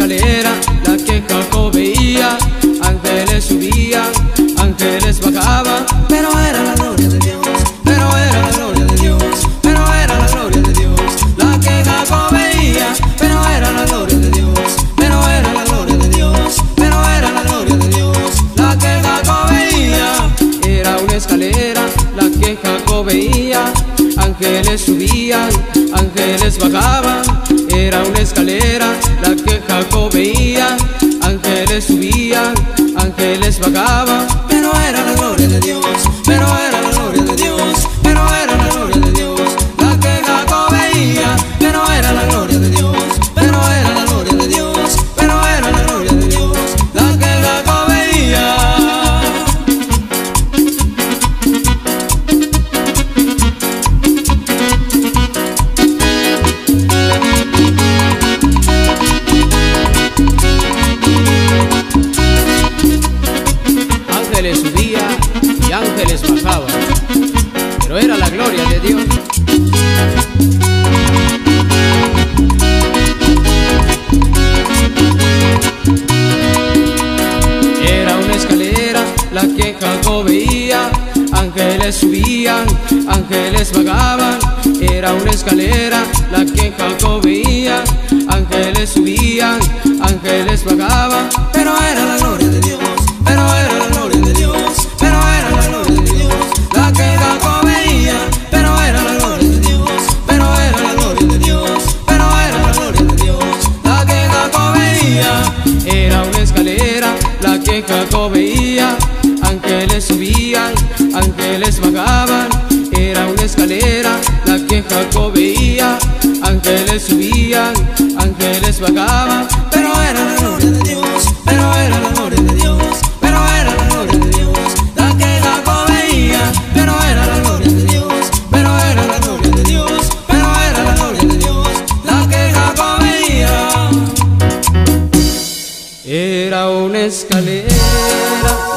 escalera la que Jacob veía. Ángeles subían, ángeles bajaban, pero era la gloria de Dios, pero era la gloria de Dios, pero era la gloria de Dios la que Jacob veía, pero era la gloria de Dios, pero era la gloria de Dios, pero era la gloria de Dios la que Jacob veía. Era una escalera la que Jacob veía. Ángeles subían, ángeles bajaban. Era una escalera la que Jacob veía. Ángeles subían, ángeles bajaban, pero era la gloria de Dios, pero era la gloria de Dios, pero era la gloria de Dios la que Jacob veía, pero era la gloria de Dios, pero era la gloria de Dios, pero era la gloria de Dios la que Jacob veía. Ángeles subían y ángeles bajaban, pero era la gloria de Dios. Era una escalera la que Jacob veía. Ángeles subían, ángeles bajaban. Era una escalera la que Jacob veía. Ángeles subían, ángeles bajaban, pero era la gloria de Dios, pero era la gloria de Dios, pero era la gloria de Dios la que Jacob veía, pero era la gloria de Dios, pero era la gloria de Dios, pero era la gloria de Dios la que Jacob veía. Era una escalera la que Jacob veía. Ángeles subían, ángeles bajaban. Era una escalera la que Jacob veía. Ángeles subían, ángeles bajaban, pero era la gloria de Dios, pero era la gloria de Dios, pero era la gloria de Dios la que Jacob veía, pero era la gloria de Dios, pero era la gloria de Dios, pero era la gloria de Dios la que Jacob veía. Era una escalera